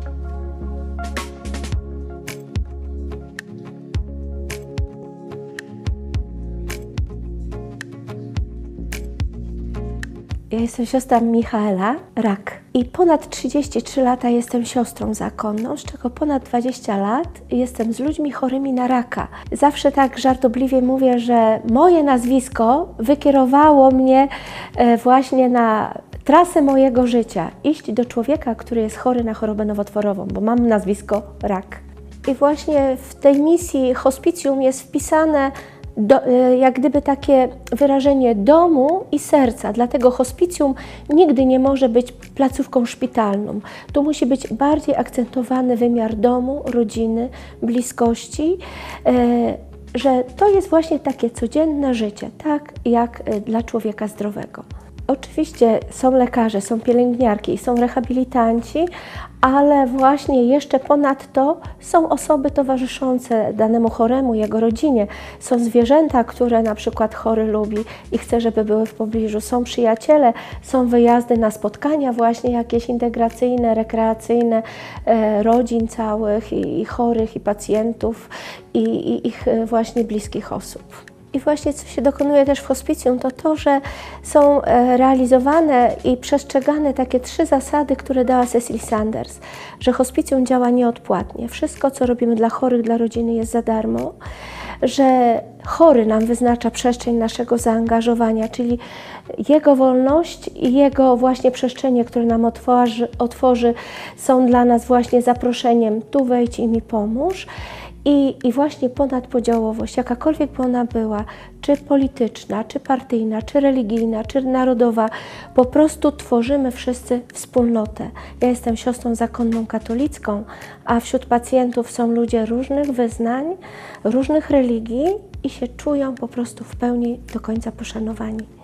Ja jestem siostrą Michaela, rak. I ponad 33 lata jestem siostrą zakonną, z czego ponad 20 lat jestem z ludźmi chorymi na raka. Zawsze tak żartobliwie mówię, że moje nazwisko wykierowało mnie właśnie na trasę mojego życia. Iść do człowieka, który jest chory na chorobę nowotworową, bo mam nazwisko rak. I właśnie w tej misji hospicjum jest wpisane jak gdyby takie wyrażenie domu i serca. Dlatego hospicjum nigdy nie może być placówką szpitalną. Tu musi być bardziej akcentowany wymiar domu, rodziny, bliskości, że to jest właśnie takie codzienne życie, tak jak dla człowieka zdrowego. Oczywiście są lekarze, są pielęgniarki, są rehabilitanci, ale właśnie jeszcze ponadto są osoby towarzyszące danemu choremu, jego rodzinie. Są zwierzęta, które na przykład chory lubi i chce, żeby były w pobliżu. Są przyjaciele, są wyjazdy na spotkania właśnie jakieś integracyjne, rekreacyjne, rodzin całych i chorych, i pacjentów, i ich właśnie bliskich osób. I właśnie co się dokonuje też w hospicjum, to to, że są realizowane i przestrzegane takie 3 zasady, które dała Cecil Saunders, że hospicjum działa nieodpłatnie. Wszystko, co robimy dla chorych, dla rodziny jest za darmo, że chory nam wyznacza przestrzeń naszego zaangażowania, czyli jego wolność i jego właśnie przestrzenie, które nam otworzy, są dla nas właśnie zaproszeniem: tu wejdź i mi pomóż. I właśnie ponadpodziałowość, jakakolwiek by ona była, czy polityczna, czy partyjna, czy religijna, czy narodowa, po prostu tworzymy wszyscy wspólnotę. Ja jestem siostrą zakonną katolicką, a wśród pacjentów są ludzie różnych wyznań, różnych religii i się czują po prostu w pełni do końca poszanowani.